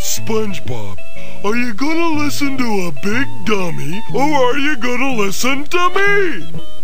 SpongeBob, are you gonna listen to a big dummy, or are you gonna listen to me?